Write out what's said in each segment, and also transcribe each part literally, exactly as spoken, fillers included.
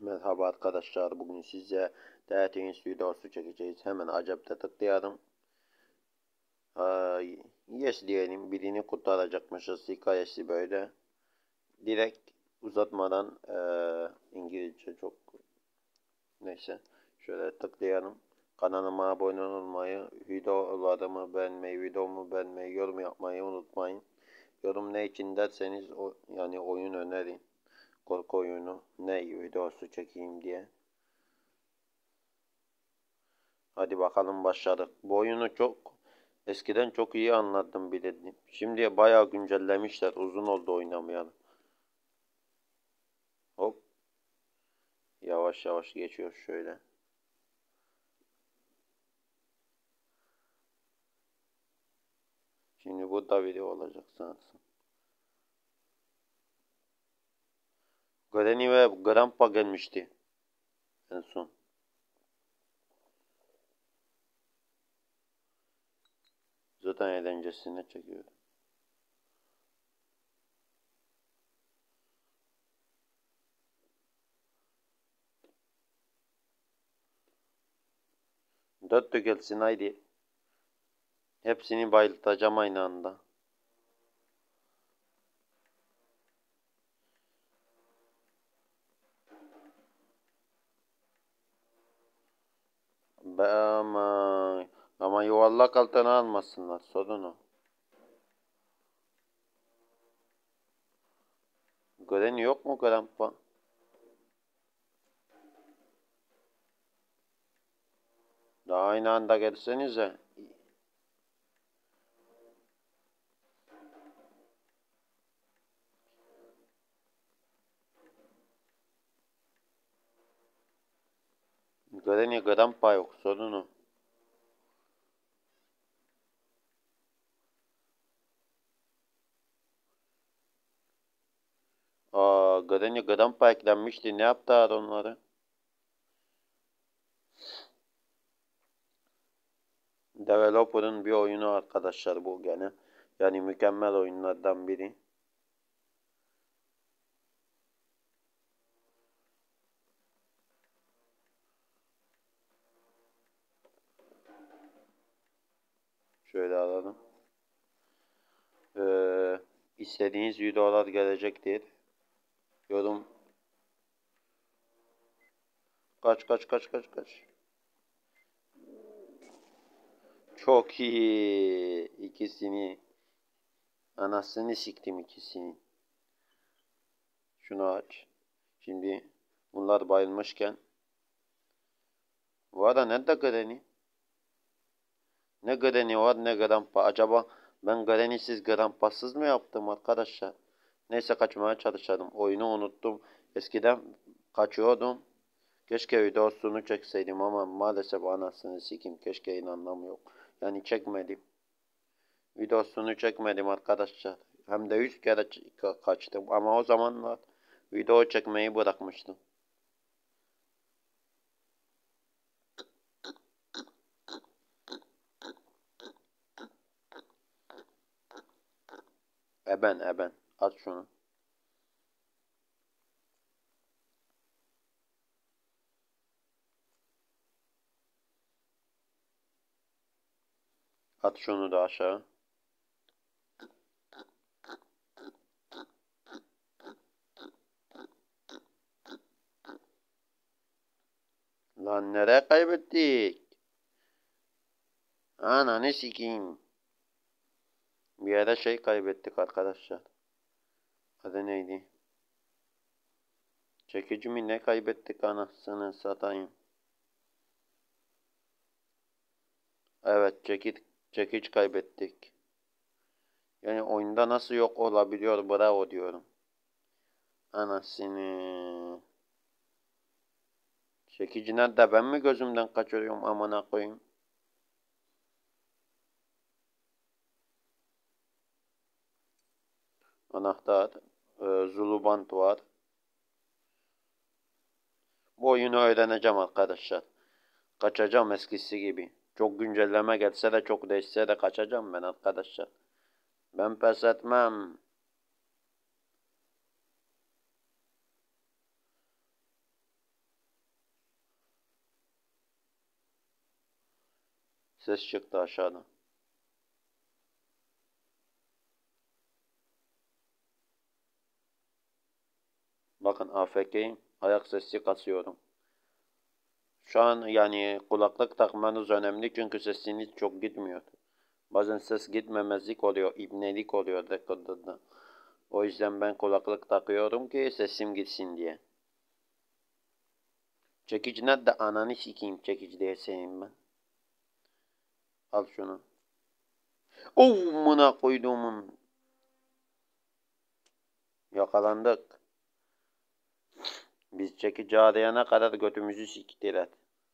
Merhaba arkadaşlar, bugün size D T N videosu çekeceğiz. Hemen acabte tıklayalım. Ay, yes diyelim, birini kurtaracakmışız, hikayesi böyle. Direkt uzatmadan ee, İngilizce çok neyse, şöyle tıklayalım. Kanalıma abone olmayı, videolarımı beğenmeyi, videomu beğenmeyi, yorum yapmayı unutmayın. Yorum ne için derseniz o, yani oyun önerin. Korku oyunu ne videosu çekeyim diye. Hadi bakalım, başladık. Bu oyunu çok eskiden çok iyi anladım bilirdim. Şimdi bayağı güncellemişler. Uzun oldu oynamayalı. Hop. Yavaş yavaş geçiyor şöyle. Şimdi bu da video olacak sanırsın. Granny ve Grandpa gelmişti en son. Zaten eğlencesine çekiyor. Dört de gelsin haydi. Hepsini bayıltacağım aynı anda. Be ama, ama yuvarlak altına almasınlar. Sorun o. Granny yok mu Grandpa? Daha aynı anda gelsenize. Granny Grandpa yok, sorun o. Aa, Granny Grandpa eklenmişti. Ne yaptılar onları? Developer'ın bir oyunu arkadaşlar bu gene. Yani mükemmel oyunlardan biri. Şöyle alalım. Ee, istediğiniz videolar gelecektir. Yorum. Kaç kaç kaç kaç kaç. Çok iyi. İkisini. Anasını siktim ikisini. Şunu aç. Şimdi bunlar bayılmışken. Bu arada nerede Granny? Ne Granny var ne Grandpa. Acaba ben Granny'siz Grandpa'sız mı yaptım arkadaşlar? Neyse, kaçmaya çalışalım. Oyunu unuttum. Eskiden kaçıyordum. Keşke videosunu çekseydim ama maalesef anasını sikim. Keşke inanmam yok. Yani çekmedim. Videosunu çekmedim arkadaşlar. Hem de yüz kere kaçtım. Ama o zamanlar video çekmeyi bırakmıştım. Eben eben. At şunu. At şunu da aşağı. Lan nereye kaybettik? Ananı sikeyim. Bir yere şey kaybettik arkadaşlar. Adı neydi? Çekici mi ne kaybettik, anasını satayım. Evet, çekiç, çekiç kaybettik. Yani oyunda nasıl yok olabiliyor, bravo diyorum. Anasını. Çekici nerede, ben mi gözümden kaçırıyorum amına koyayım. Anahtar. E, Zulu band var. Bu oyunu öğreneceğim arkadaşlar. Kaçacağım eskisi gibi. Çok güncelleme gelse de çok değişse de kaçacağım ben arkadaşlar. Ben pes etmem. Ses çıktı aşağıdan. Bakın A F K'yim. Ayak sesi kasıyorum. Şu an yani kulaklık takmanız önemli çünkü sesiniz çok gitmiyor. Bazen ses gitmemezlik oluyor, ibnelik oluyor rekorda. O yüzden ben kulaklık takıyorum ki sesim gitsin diye. Çekici nerede? Ananı sikeyim, çekici diye seveyim ben. Al şunu. Oh mına koyduğumun. Yakalandık. Biz çekici arayana kadar götümüzü siktiler.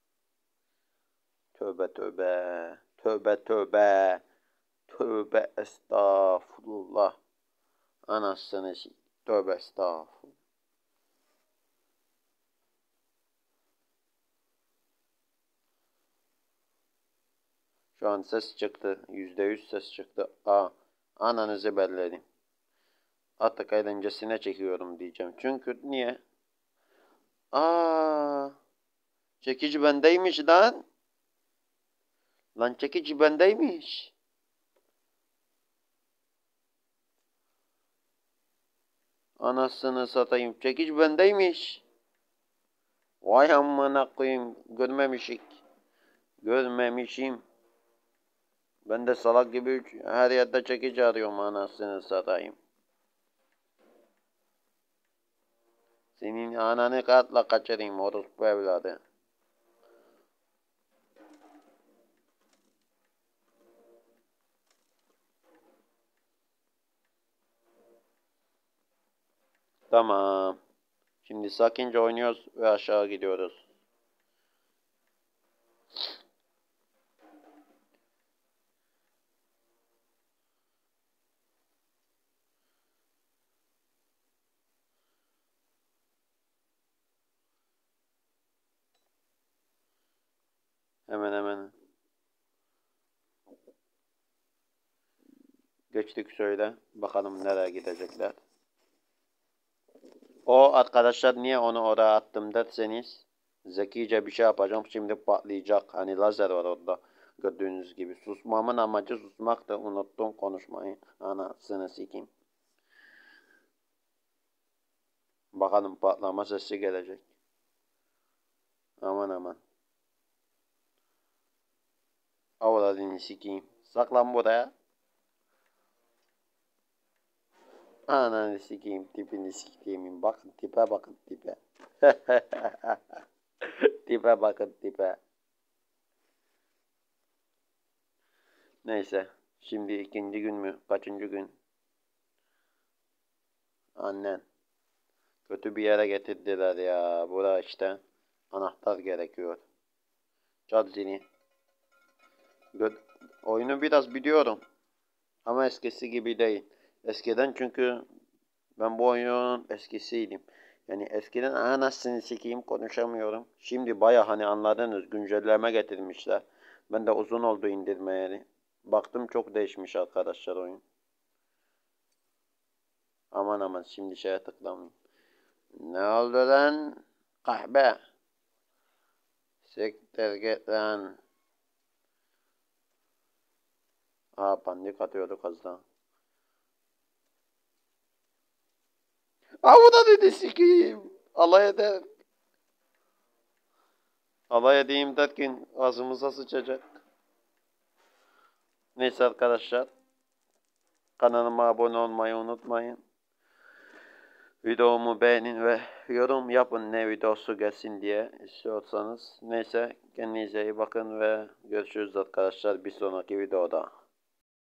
Tövbe tövbe. Tövbe tövbe. Tövbe estağfurullah. Anasını sik. Tövbe estağfurullah. Şu an ses çıktı. Yüzde yüz ses çıktı. Aa, ananızı belledim. Artık eğlencesine çekiyorum diyeceğim. Çünkü niye? Aa, çekici bendeymiş lan. Lan çekici bendeymiş. Anasını satayım. Çekici bendeymiş. Vay amına koyayım. Görmemişik. Görmemişim. Ben de salak gibi her yerde çekici arıyorum anasını satayım. Senin ananı katla kaçırayım orospu evladı. Tamam. Şimdi sakince oynuyoruz ve aşağı gidiyoruz. Hemen hemen. Geçtik şöyle. Bakalım nereye gidecekler. O arkadaşlar niye onu oraya attım derseniz zekice bir şey yapacağım. Şimdi patlayacak. Hani lazer var orada. Gördüğünüz gibi. Susmamın amacı susmaktı. Unuttum konuşmayı. Anasını sikeyim. Bakalım patlama sesi gelecek. Aman aman. Avradını sikeyim. Saklan buraya. Ananı sikeyim. Tipini sikeyim. Bakın tipe bakın tipe. Tipe bakın tipe. Neyse. Şimdi ikinci gün mü? Kaçıncı gün? Annen. Kötü bir yere getirdiler ya. Bura işte. Anahtar gerekiyor. Çal zili. Gö Oyunu biraz biliyorum. Ama eskisi gibi değil. Eskiden çünkü ben bu oyunun eskisiydim. Yani eskiden anasını sikeyim konuşamıyorum. Şimdi baya hani anladınız güncelleme getirmişler. Ben de uzun oldu indirmeyeli. Baktım çok değişmiş arkadaşlar oyun. Aman aman şimdi şeye tıklamayayım. Ne oldu lan? Kahve. Siktir git lan. Aa pandik atıyorduk az daha. Avuda dedi sikeyim. Alay eder. Alay edeyim derken ağzımıza sıçacak. Neyse arkadaşlar. Kanalıma abone olmayı unutmayın. Videomu beğenin ve yorum yapın ne videosu gelsin diye istiyorsanız. Neyse kendinize iyi bakın ve görüşürüz arkadaşlar bir sonraki videoda.